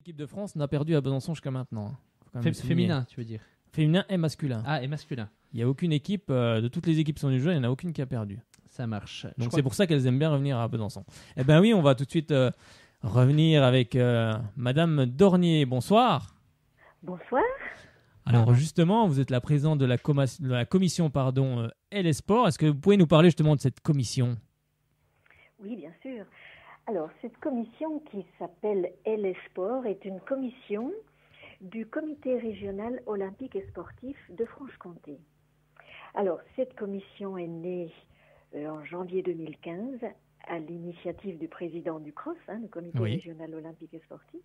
L'équipe de France n'a perdu à Besançon jusqu'à maintenant. Faut quand même le souligner. Féminin, tu veux dire? Féminin et masculin. Ah, et masculin. Il n'y a aucune équipe, de toutes les équipes qui sont venues jouer, il n'y en a aucune qui a perdu. Ça marche. Donc c'est pour ça qu'elles aiment bien revenir à Besançon. Eh bien oui, on va tout de suite revenir avec Madame Dornier. Bonsoir. Bonsoir. Alors justement, vous êtes la présidente de la commission LS Sport. Est-ce que vous pouvez nous parler justement de cette commission? Oui, bien sûr. Alors, cette commission qui s'appelle LS Sport est une commission du Comité régional olympique et sportif de Franche-Comté. Alors, cette commission est née en janvier 2015 à l'initiative du président du CROSS, le Comité régional olympique et sportif,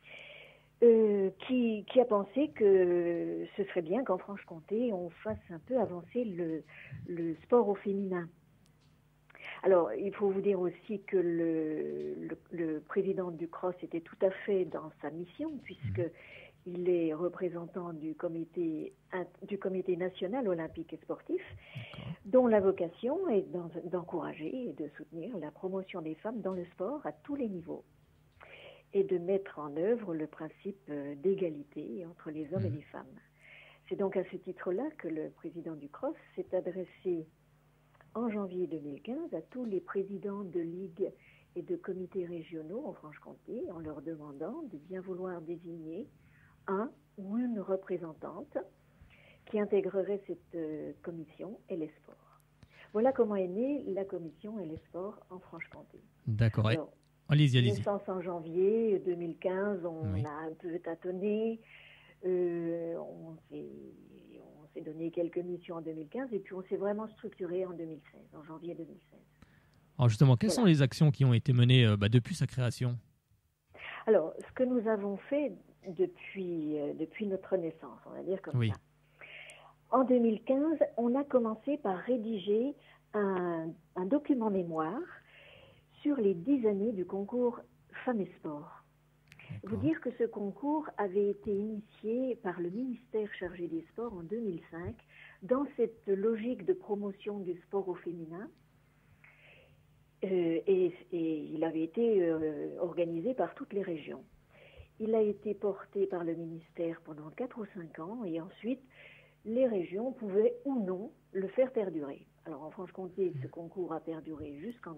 qui a pensé que ce serait bien qu'en Franche-Comté, on fasse un peu avancer le sport au féminin. Alors, il faut vous dire aussi que le président du CROSS était tout à fait dans sa mission, puisqu'il est représentant du comité national olympique et sportif, dont la vocation est d'encourager et de soutenir la promotion des femmes dans le sport à tous les niveaux, et de mettre en œuvre le principe d'égalité entre les hommes et les femmes. C'est donc à ce titre-là que le président du CROSS s'est adressé en janvier 2015 à tous les présidents de ligues et de comités régionaux en Franche-Comté en leur demandant de bien vouloir désigner un ou une représentante qui intégrerait cette commission LS Sport. Voilà comment est née la commission LS Sport en Franche-Comté. D'accord. Alors, allez-y. Naissance en janvier 2015, on a un peu tâtonné, on s'est donné quelques missions en 2015 et puis on s'est vraiment structuré en 2016, en janvier 2016. Alors justement, quelles sont les actions qui ont été menées depuis sa création? Alors, ce que nous avons fait depuis notre naissance, on va dire comme ça. En 2015, on a commencé par rédiger un document mémoire sur les 10 années du concours Femmes et Sport. Vous dire que ce concours avait été initié par le ministère chargé des Sports en 2005 dans cette logique de promotion du sport au féminin et il avait été organisé par toutes les régions. Il a été porté par le ministère pendant 4 ou 5 ans et ensuite les régions pouvaient ou non le faire perdurer. Alors en Franche-Comté, ce concours a perduré jusqu'en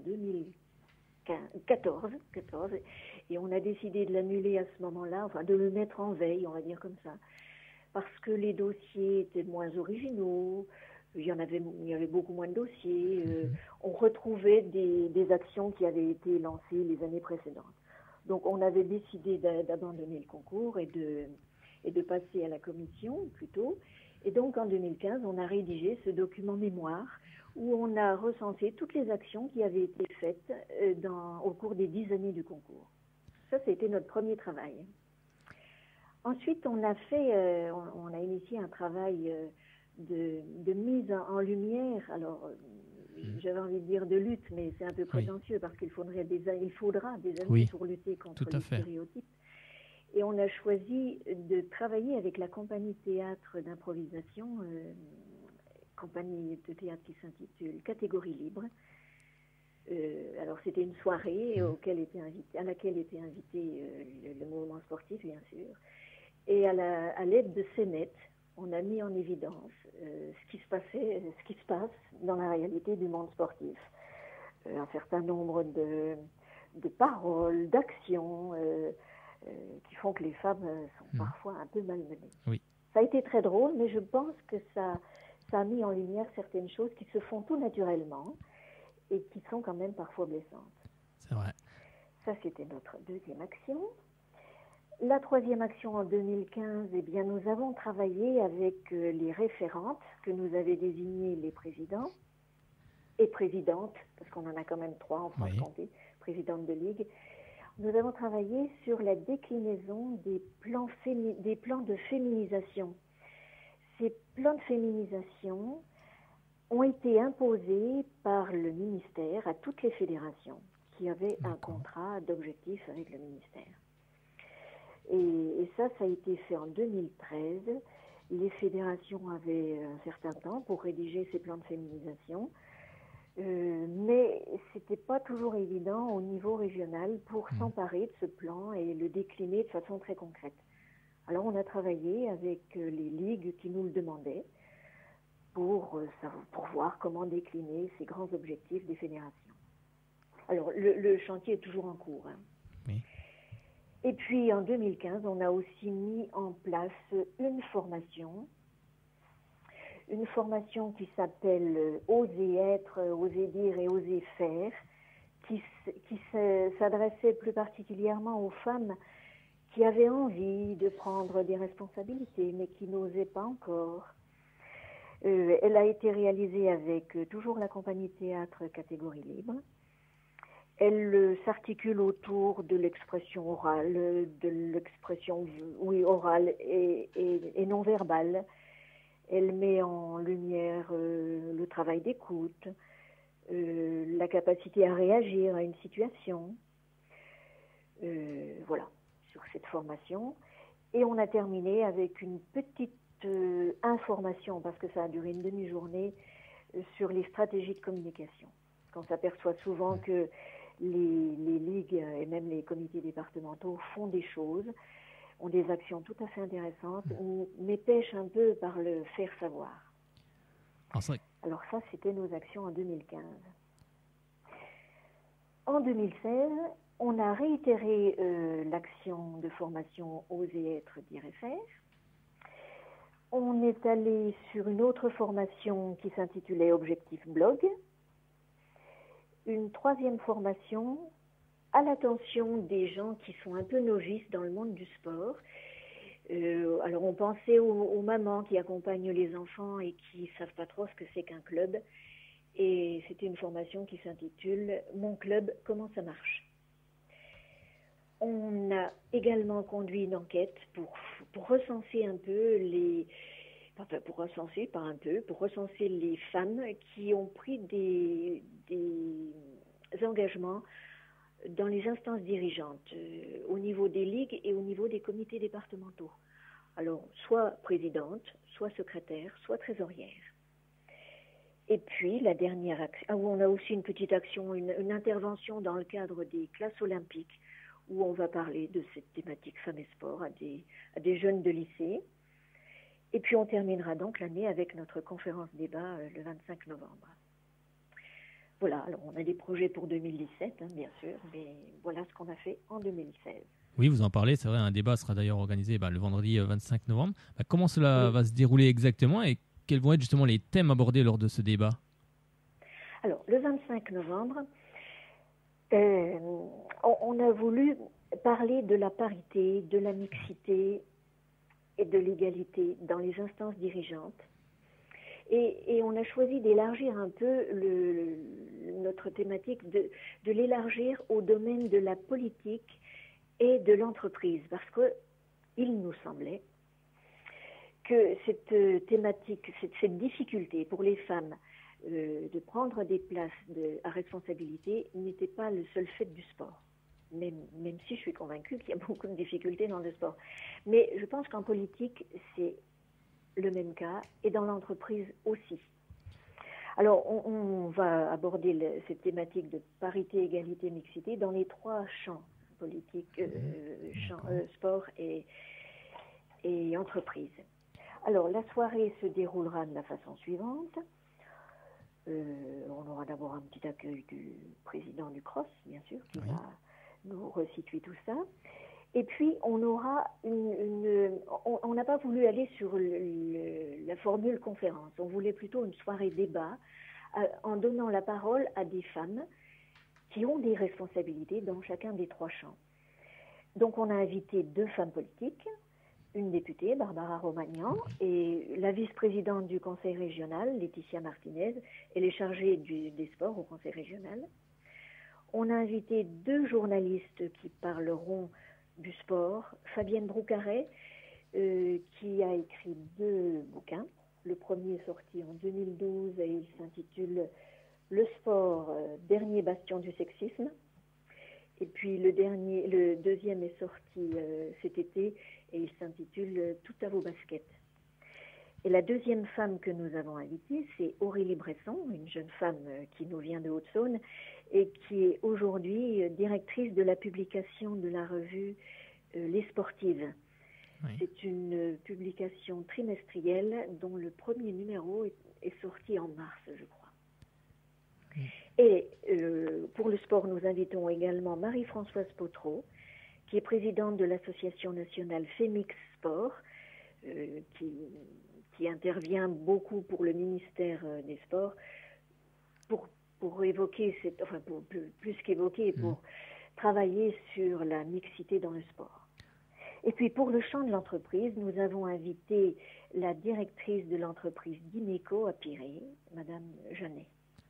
2014, et on a décidé de l'annuler à ce moment-là, enfin de le mettre en veille, on va dire comme ça, parce que les dossiers étaient moins originaux, il y avait beaucoup moins de dossiers, on retrouvait des actions qui avaient été lancées les années précédentes. Donc on avait décidé d'abandonner le concours et de passer à la commission plutôt, et donc en 2015 on a rédigé ce document mémoire où on a recensé toutes les actions qui avaient été faites au cours des 10 années du concours. Ça, c'était notre premier travail. Ensuite, on a initié un travail de mise en lumière. Alors, j'avais envie de dire de lutte, mais c'est un peu prétentieux parce qu'il faudra des années pour lutter contre les stéréotypes. Et on a choisi de travailler avec la compagnie théâtre d'improvisation, compagnie de théâtre qui s'intitule Catégorie Libre. Alors c'était une soirée à laquelle était invité le mouvement sportif, bien sûr. Et à l'aide de scénettes, on a mis en évidence ce qui se passe dans la réalité du monde sportif. Un certain nombre de paroles, d'actions qui font que les femmes sont parfois un peu malmenées. Oui. Ça a été très drôle, mais je pense que ça a mis en lumière certaines choses qui se font tout naturellement et qui sont quand même parfois blessantes. C'est vrai. Ça, c'était notre deuxième action. La troisième action en 2015, nous avons travaillé avec les référentes que nous avaient désignées les présidents et présidentes, parce qu'on en a quand même 3 en Franche-Comté, présidentes de ligue. Nous avons travaillé sur la déclinaison des plans de féminisation. Ces plans de féminisation ont été imposés par le ministère à toutes les fédérations qui avaient un contrat d'objectifs avec le ministère. Et ça a été fait en 2013. Les fédérations avaient un certain temps pour rédiger ces plans de féminisation. Mais c'était pas toujours évident au niveau régional pour s'emparer de ce plan et le décliner de façon très concrète. Alors on a travaillé avec les ligues qui nous le demandaient pour voir comment décliner ces grands objectifs des fédérations. Alors le chantier est toujours en cours. Hein. Oui. Et puis en 2015, on a aussi mis en place une formation qui s'appelle Oser être, oser dire et oser faire, qui s'adressait plus particulièrement aux femmes qui avaient envie de prendre des responsabilités, mais qui n'osaient pas encore. Elle a été réalisée avec toujours la compagnie théâtre catégorie libre. Elle s'articule autour de l'expression orale, de l'expression orale et non verbale. Elle met en lumière le travail d'écoute, la capacité à réagir à une situation. Voilà, sur cette formation. Et on a terminé avec une petite information, parce que ça a duré une demi-journée, sur les stratégies de communication. On s'aperçoit souvent que les ligues et même les comités départementaux font des choses, ont des actions tout à fait intéressantes, mais pêchent un peu par le faire savoir. Alors ça, c'était nos actions en 2015. En 2016, on a réitéré l'action de formation Oser être, dire et faire. On est allé sur une autre formation qui s'intitulait Objectif Blog. Une troisième formation à l'attention des gens qui sont un peu novices dans le monde du sport. Alors on pensait aux mamans qui accompagnent les enfants et qui ne savent pas trop ce que c'est qu'un club. Et c'était une formation qui s'intitule « Mon club, comment ça marche ?» On a également conduit une enquête pour recenser un peu pour recenser les femmes qui ont pris des engagements dans les instances dirigeantes, au niveau des ligues et au niveau des comités départementaux. Alors, soit présidente, soit secrétaire, soit trésorière. Et puis, la dernière action, on a aussi une petite action, une intervention dans le cadre des classes olympiques, où on va parler de cette thématique femmes et sport à des jeunes de lycée. Et puis, on terminera donc l'année avec notre conférence débat le 25 novembre. Voilà, alors on a des projets pour 2017, bien sûr, mais voilà ce qu'on a fait en 2016. Oui, vous en parlez, c'est vrai, un débat sera d'ailleurs organisé le vendredi 25 novembre. Comment cela va se dérouler exactement et quels vont être justement les thèmes abordés lors de ce débat? Alors, le 25 novembre, on a voulu parler de la parité, de la mixité et de l'égalité dans les instances dirigeantes. Et on a choisi d'élargir un peu notre thématique, de l'élargir au domaine de la politique et de l'entreprise, parce qu'il nous semblait que cette thématique, cette difficulté pour les femmes de prendre des places à responsabilité n'était pas le seul fait du sport. Même si je suis convaincue qu'il y a beaucoup de difficultés dans le sport. Mais je pense qu'en politique, c'est le même cas, et dans l'entreprise aussi. Alors, on va aborder cette thématique de parité, égalité, mixité dans les trois champs politiques, sport et entreprise. Alors, la soirée se déroulera de la façon suivante. On aura d'abord un petit accueil du président du CROSS, bien sûr, qui va nous resituer tout ça. Et puis, on aura on n'a pas voulu aller sur la formule conférence. On voulait plutôt une soirée débat en donnant la parole à des femmes qui ont des responsabilités dans chacun des trois champs. Donc, on a invité 2 femmes politiques, une députée, Barbara Romagnan, et la vice-présidente du conseil régional, Laetitia Martinez. Elle est chargée des sports au conseil régional. On a invité 2 journalistes qui parleront du sport, Fabienne Broucaret, qui a écrit 2 bouquins. Le premier est sorti en 2012 et il s'intitule « Le sport, dernier bastion du sexisme ». Et puis le deuxième est sorti cet été et il s'intitule « Tout à vos baskets ». Et la deuxième femme que nous avons invitée, c'est Aurélie Bresson, une jeune femme qui nous vient de Haute-Saône et qui est aujourd'hui directrice de la publication de la revue Les Sportives. Oui. C'est une publication trimestrielle dont le premier numéro est sorti en mars, je crois. Oui. Et pour le sport, nous invitons également Marie-Françoise Potreau, qui est présidente de l'association nationale Femix Sport, qui intervient beaucoup pour le ministère des Sports, pour évoquer, plus qu'évoquer, pour travailler sur la mixité dans le sport. Et puis pour le champ de l'entreprise, nous avons invité la directrice de l'entreprise d'Imeco à Pirée, Madame Jeannet.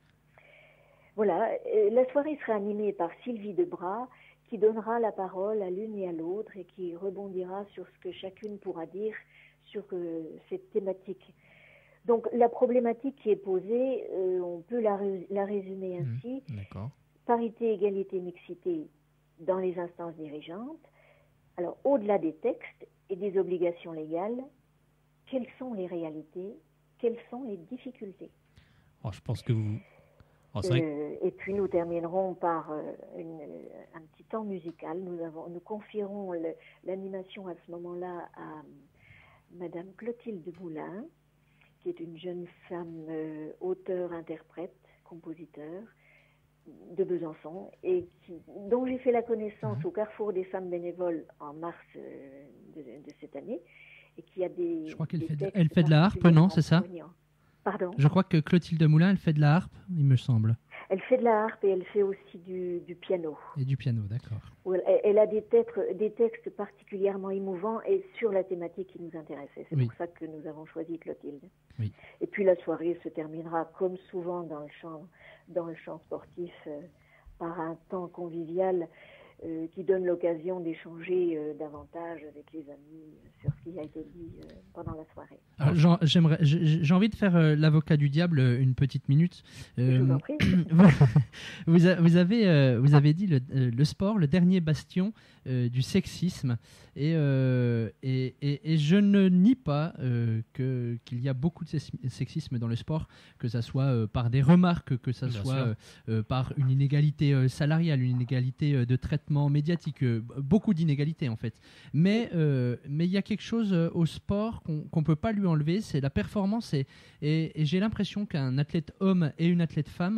Voilà, la soirée sera animée par Sylvie Debras, qui donnera la parole à l'une et à l'autre et qui rebondira sur ce que chacune pourra dire sur cette thématique. Donc la problématique qui est posée, on peut la résumer ainsi. D'accord. Parité, égalité, mixité dans les instances dirigeantes. Alors au-delà des textes et des obligations légales, quelles sont les réalités? Quelles sont les difficultés? Je pense que vous... et puis nous terminerons par un petit temps musical. Nous confierons l'animation à ce moment-là à Madame Clotilde Moulin, qui est une jeune femme auteure, interprète, compositeur de Besançon et dont j'ai fait la connaissance au Carrefour des femmes bénévoles en mars de cette année et qui a des... Je crois qu'elle fait de la harpe, non, c'est ça? Pardon. Je crois que Clotilde Moulin, elle fait de la harpe, il me semble. Elle fait de la harpe et elle fait aussi du piano. Et du piano, d'accord. Elle a des textes particulièrement émouvants et sur la thématique qui nous intéressait. C'est pour ça que nous avons choisi Clotilde. Oui. Et puis la soirée se terminera, comme souvent dans le champ sportif, par un temps convivial qui donne l'occasion d'échanger davantage avec les amis sur ce qui a été dit pendant la soirée. Alors, j'ai envie de faire l'avocat du diable une petite minute. Je vous en prie. Vous avez dit le sport, le dernier bastion du sexisme. Et je ne nie pas qu'il y a beaucoup de sexisme dans le sport, que ça soit par des remarques, que ça soit par une inégalité salariale, une inégalité de traitement médiatique, beaucoup d'inégalités en fait. Mais il y a quelque chose au sport qu'on ne peut pas lui enlever, c'est la performance. Et j'ai l'impression qu'un athlète homme et une athlète femme,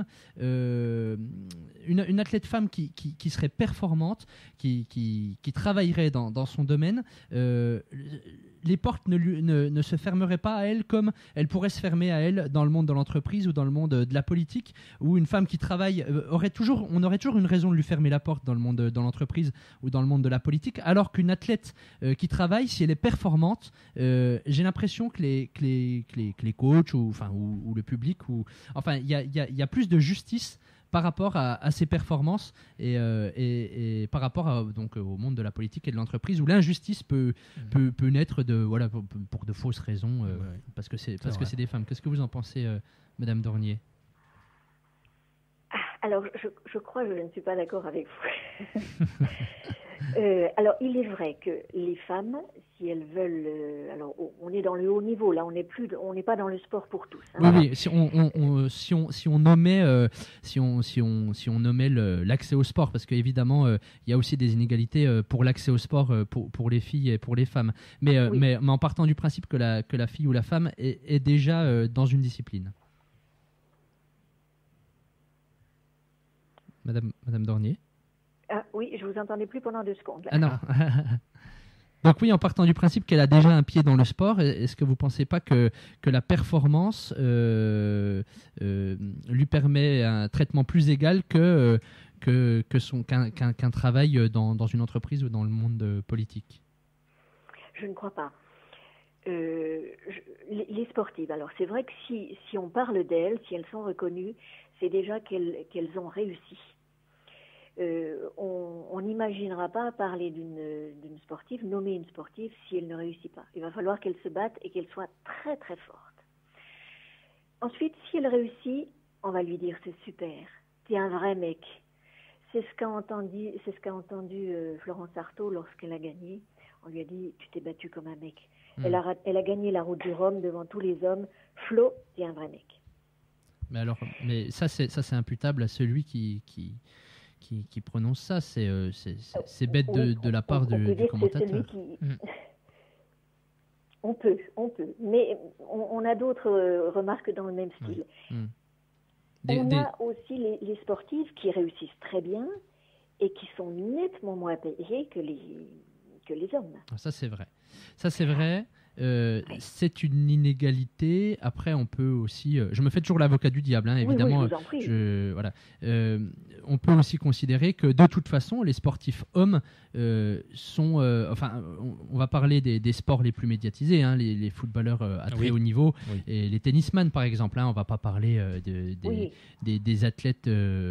une athlète femme qui serait performante, qui travaillerait dans son domaine, les portes ne se fermeraient pas à elle comme elles pourraient se fermer à elle dans le monde de l'entreprise ou dans le monde de la politique, où une femme qui travaille on aurait toujours une raison de lui fermer la porte dans le monde de l'entreprise ou dans le monde de la politique, alors qu'une athlète qui travaille, si elle est performante, j'ai l'impression que les coachs ou le public, il y a plus de justice par rapport à ses performances et par rapport donc au monde de la politique et de l'entreprise, où l'injustice peut naître pour de fausses raisons, parce que c'est des femmes. Qu'est-ce que vous en pensez, Madame Dornier? Alors, je crois que je ne suis pas d'accord avec vous. Alors, il est vrai que les femmes, si elles veulent... alors, on est dans le haut niveau, là, on n'est pas dans le sport pour tous. Hein. Oui, si on nommait l'accès au sport, parce qu'évidemment, il y a aussi des inégalités pour l'accès au sport pour les filles et pour les femmes. Mais en partant du principe que la fille ou la femme est déjà dans une discipline. Madame Dornier? Ah oui, je vous entendais plus pendant 2 secondes. Là. Ah non. Donc oui, en partant du principe qu'elle a déjà un pied dans le sport, est-ce que vous ne pensez pas que la performance lui permet un traitement plus égal qu'un travail dans une entreprise ou dans le monde politique? Je ne crois pas. Les sportives, alors c'est vrai que si on parle d'elles, si elles sont reconnues, c'est déjà qu'elles ont réussi. On n'imaginera pas parler d'une sportive, nommer une sportive si elle ne réussit pas. Il va falloir qu'elle se batte et qu'elle soit très très forte. Ensuite, si elle réussit, on va lui dire c'est super, t'es un vrai mec. C'est ce qu'a entendu Florence Artaud lorsqu'elle a gagné On lui a dit, tu t'es battu comme un mec. Elle a gagné la route du Rhum devant tous les hommes. Flo, t'es un vrai mec. Mais ça c'est imputable à celui qui prononce ça. C'est bête de la part du commentateur. On peut. Mais on a d'autres remarques dans le même style. On a aussi les sportifs qui réussissent très bien et qui sont nettement moins payés que les hommes. Ça, c'est vrai. C'est une inégalité. Après, on peut aussi... je me fais toujours l'avocat du diable, hein, évidemment. Oui, je vous en prie. Voilà. On peut aussi considérer que, de toute façon, les sportifs hommes sont... on va parler des sports les plus médiatisés, hein, les footballeurs à très haut niveau, et les tennisman, par exemple. Hein, on ne va pas parler des athlètes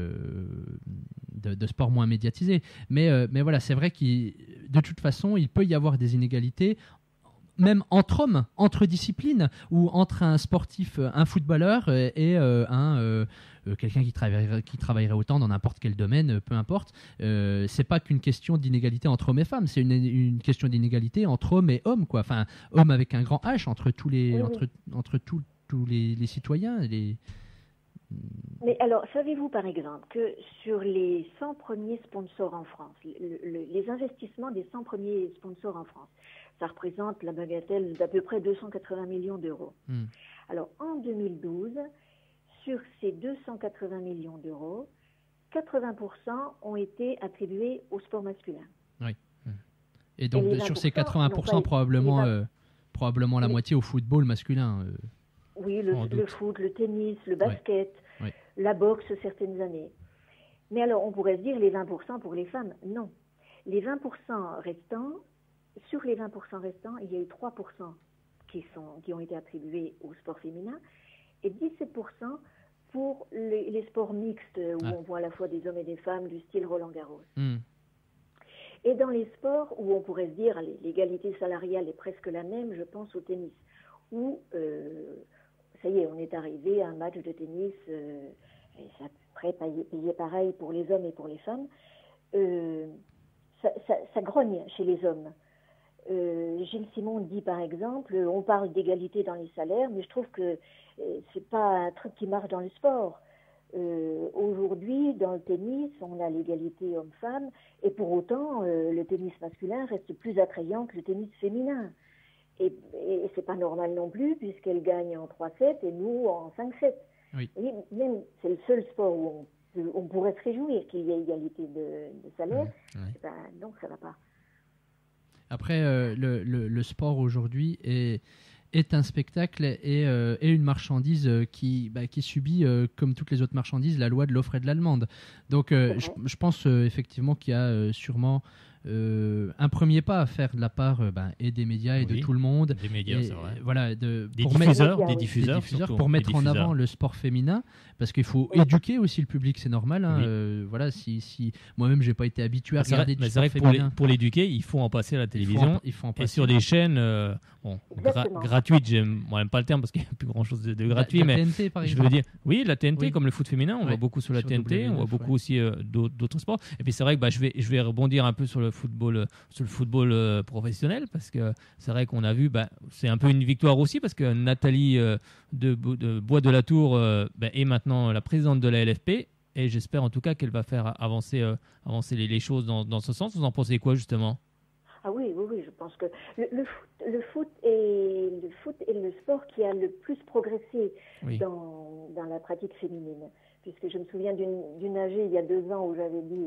de sports moins médiatisés. Mais voilà, c'est vrai que, de toute façon, il peut y avoir des inégalités même entre hommes, entre disciplines, ou entre un sportif, un footballeur et quelqu'un qui travaillerait autant dans n'importe quel domaine, peu importe. C'est pas qu'une question d'inégalité entre hommes et femmes, c'est une question d'inégalité entre hommes et hommes, quoi. Enfin, hommes avec un grand H, entre tous les, entre tous les citoyens. Mais alors, savez-vous par exemple que sur les 100 premiers sponsors en France, les investissements des 100 premiers sponsors en France, ça représente la bagatelle d'à peu près 280 millions d'euros. Alors, en 2012, sur ces 280 millions d'euros, 80% ont été attribués au sport masculin. Oui. Et donc, sur ces 80%, probablement la moitié au football masculin. Oui, le foot, le tennis, le basket, la boxe certaines années. Mais alors, on pourrait se dire les 20% pour les femmes. Non. Les 20% restants, sur les 20% restants, il y a eu 3% qui ont été attribués au sport féminin et 17% pour les sports mixtes où on voit à la fois des hommes et des femmes du style Roland-Garros. Et dans les sports où on pourrait se dire l'égalité salariale est presque la même, je pense au tennis, où ça y est, on est arrivé à un match de tennis, et c'est à peu près payé pareil pour les hommes et pour les femmes. Ça grogne chez les hommes. Gilles Simon dit par exemple, on parle d'égalité dans les salaires, mais je trouve que c'est pas un truc qui marche dans le sport. Aujourd'hui, dans le tennis, on a l'égalité homme-femme, et pour autant, le tennis masculin reste plus attrayant que le tennis féminin. Et c'est pas normal non plus, puisqu'elle gagne en 3-7 et nous en 5-7. Oui. Et même, c'est le seul sport où on pourrait se réjouir qu'il y ait égalité de salaire. Donc ça va pas. Après, le sport aujourd'hui est un spectacle et une marchandise qui subit, comme toutes les autres marchandises, la loi de l'offre et de la demande. Donc, je pense effectivement qu'il y a sûrement un premier pas à faire de la part et des médias et de tout le monde. Des médias, c'est vrai. Voilà, des diffuseurs pour mettre en avant le sport féminin, parce qu'il faut éduquer aussi le public, c'est normal. Hein, voilà, si moi-même j'ai pas été habitué à regarder du sport féminin. Pour l'éduquer, il faut en passer à la télévision et sur des chaînes gratuites. Moi, j'aime pas le terme parce qu'il n'y a plus grand-chose de gratuit, la mais TNT, par exemple. Je veux dire, oui, la TNT comme le foot féminin, on voit beaucoup sur la TNT, on voit beaucoup aussi d'autres sports. Et puis c'est vrai que je vais rebondir un peu sur le football professionnel, parce que c'est vrai qu'on a vu, c'est un peu une victoire aussi, parce que Nathalie de Bois de la Tour est maintenant la présidente de la LFP, et j'espère en tout cas qu'elle va faire avancer les choses dans ce sens. Vous en pensez quoi justement ? Ah oui, je pense que le foot est le sport qui a le plus progressé dans la pratique féminine, puisque je me souviens d'une AG il y a 2 ans où j'avais dit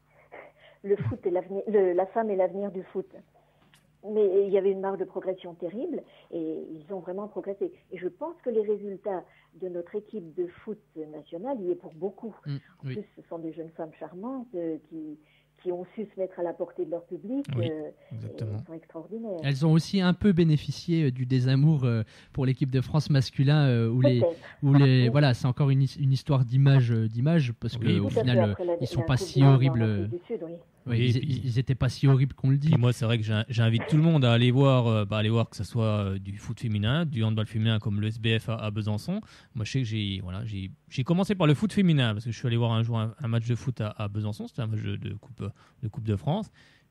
le foot est l'avenir, la femme est l'avenir du foot. Mais il y avait une marge de progression terrible et ils ont vraiment progressé. Et je pense que les résultats de notre équipe de foot nationale y est pour beaucoup. En plus, ce sont des jeunes femmes charmantes qui ont su se mettre à la portée de leur public. Elles sont extraordinaires. Elles ont aussi un peu bénéficié du désamour pour l'équipe de France masculin, voilà, c'est encore une histoire d'image, parce qu'au final, ils sont pas si horribles. Ils n'étaient pas si horribles qu'on le dit. Et moi, c'est vrai que j'invite tout le monde à aller voir que ce soit du foot féminin, du handball féminin comme le SBF à Besançon. Moi, je sais que j'ai commencé par le foot féminin parce que je suis allé voir un jour un match de foot à Besançon. C'était un match de coupe de France.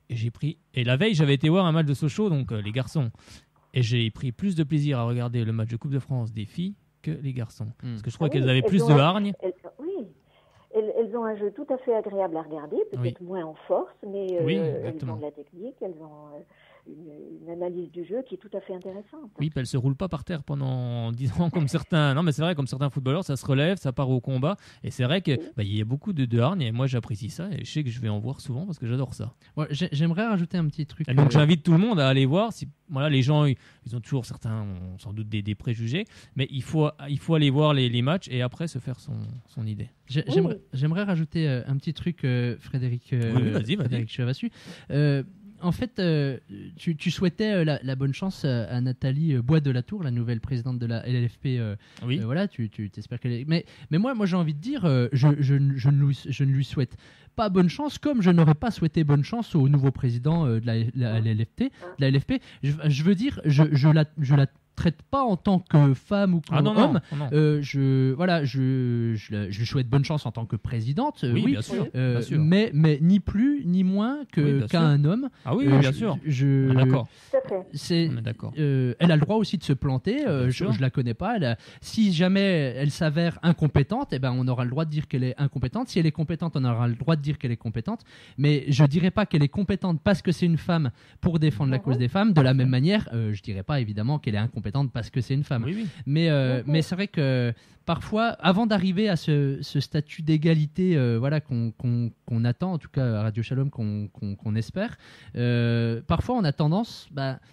Et la veille, j'avais été voir un match de Sochaux, donc les garçons. Et j'ai pris plus de plaisir à regarder le match de Coupe de France des filles que les garçons. Parce que je crois qu'elles avaient plus de hargne. Elles ont un jeu tout à fait agréable à regarder, peut-être moins en force, mais elles ont de la technique, elles ont une analyse du jeu qui est tout à fait intéressante. Oui, puis elles ne se roulent pas par terre pendant 10 ans comme certains. Non, mais c'est vrai, comme certains footballeurs, ça se relève, ça part au combat. Et c'est vrai qu'il y a beaucoup de hargne, et moi j'apprécie ça, et je sais que je vais en voir souvent parce que j'adore ça. Ouais, j'aimerais rajouter un petit truc. Et donc j'invite tout le monde à aller voir. Les gens, ils ont toujours certains, ont sans doute des préjugés, mais il faut aller voir les matchs et après se faire son idée. J'aimerais rajouter un petit truc, Frédéric. Vas-y. Frédéric Chavassu. En fait, tu souhaitais la bonne chance à Nathalie Bois de la Tour, la nouvelle présidente de la LLFP. Voilà, tu t'espères qu'elle est... Mais moi j'ai envie de dire, je ne lui souhaite pas bonne chance, comme je n'aurais pas souhaité bonne chance au nouveau président de la LFP. Je veux dire, je la traite pas en tant que femme ou comme homme. Non. Je lui souhaite bonne chance en tant que présidente. Oui, bien sûr. Mais ni plus ni moins qu'à un homme. Ah oui, bien sûr. On est d'accord. On est d'accord. Elle a le droit aussi de se planter. Je la connais pas. Si jamais elle s'avère incompétente, on aura le droit de dire qu'elle est incompétente. Si elle est compétente, on aura le droit de dire qu'elle est compétente. Mais je dirais pas qu'elle est compétente parce que c'est une femme pour défendre la cause des femmes. De la même manière, je dirais pas évidemment qu'elle est incompétente parce que c'est une femme. Oui. Mais c'est vrai que parfois, avant d'arriver à ce statut d'égalité qu'on attend, en tout cas à Radio Shalom, qu'on espère, parfois on a tendance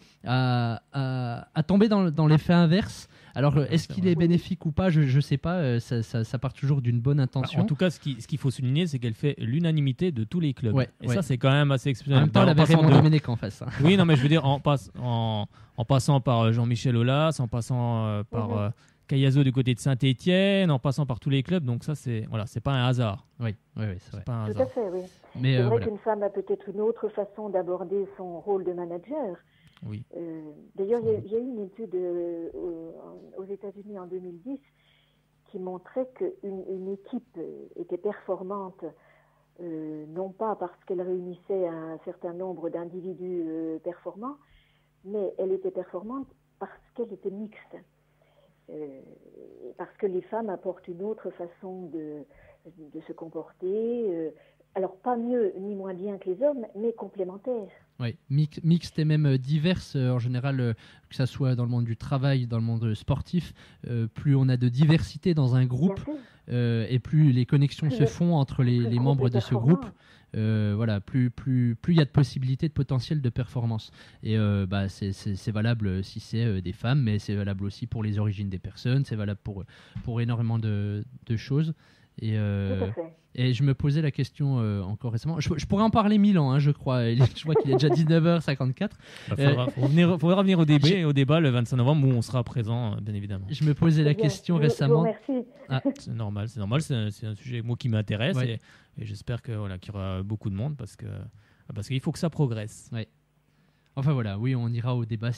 à tomber dans l'effet inverse. Alors, est-ce qu'il est bénéfique ou pas? Je ne sais pas. Ça part toujours d'une bonne intention. En tout cas, ce qu'il faut souligner, c'est qu'elle fait l'unanimité de tous les clubs. Ça, c'est quand même assez exceptionnel. En même temps, elle avait Raymond Domenech en face. Oui, non, mais je veux dire, en passant par Jean-Michel Aulas, en passant par Cayazo du côté de Saint-Étienne, en passant par tous les clubs. Donc ça, c'est pas un hasard. Oui, c'est vrai. Pas un hasard. Tout à fait, oui. Mais c'est vrai qu'une femme a peut-être une autre façon d'aborder son rôle de manager. Oui. D'ailleurs, il y a eu une étude aux États-Unis en 2010 qui montrait qu'une équipe était performante, non pas parce qu'elle réunissait un certain nombre d'individus performants, mais elle était performante parce qu'elle était mixte. Parce que les femmes apportent une autre façon de se comporter. Alors, pas mieux ni moins bien que les hommes, mais complémentaires. Oui, mixte et même diverses en général, que ça soit dans le monde du travail, dans le monde sportif, plus on a de diversité dans un groupe et plus les connexions se font entre les membres de ce groupe. Plus il y a de possibilités, de potentiel de performance. Et c'est valable si c'est des femmes, mais c'est valable aussi pour les origines des personnes, c'est valable pour énormément de choses. Et je me posais la question encore récemment. Je pourrais en parler 1000 ans, je crois. Je vois qu'il est déjà 19h54. Il faudra venir au débat le 25 novembre où on sera présent, bien évidemment. Je me posais la question récemment. Merci. C'est normal. C'est un sujet qui m'intéresse et j'espère qu'il y aura beaucoup de monde parce qu'il faut que ça progresse. Ouais. Enfin voilà, oui, on ira au débat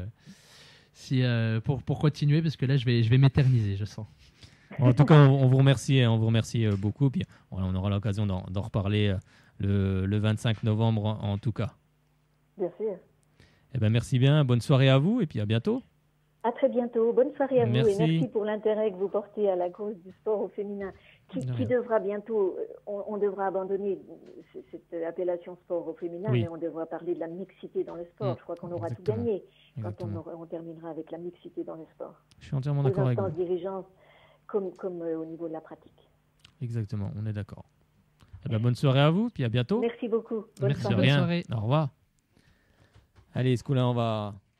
pour continuer parce que là, je vais m'éterniser, je sens. En tout cas, on vous remercie beaucoup. Puis on aura l'occasion d'en reparler le 25 novembre en tout cas. Bien sûr. Merci bien. Bonne soirée à vous et puis à bientôt. À très bientôt. Bonne soirée à vous merci. Et merci pour l'intérêt que vous portez à la cause du sport au féminin qui devra bientôt, on devra abandonner cette appellation sport au féminin, mais on devra parler de la mixité dans le sport. Je crois qu'on aura tout gagné quand on terminera avec la mixité dans le sport. Je suis entièrement d'accord avec vous. Les instances dirigeantes comme au niveau de la pratique. Exactement, on est d'accord. Bonne soirée à vous, puis à bientôt. Merci beaucoup. Bonne soirée. Au revoir. Allez, ce coup-là, on va